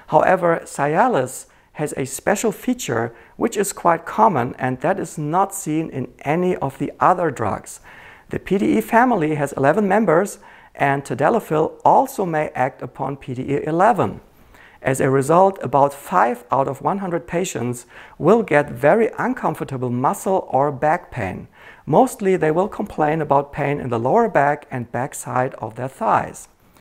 However, Cialis has a special feature which is quite common, and that is not seen in any of the other drugs. The PDE family has 11 members, and Tadalafil also may act upon PDE 11. As a result, about 5 out of 100 patients will get very uncomfortable muscle or back pain. Mostly they will complain about pain in the lower back and back side of their thighs.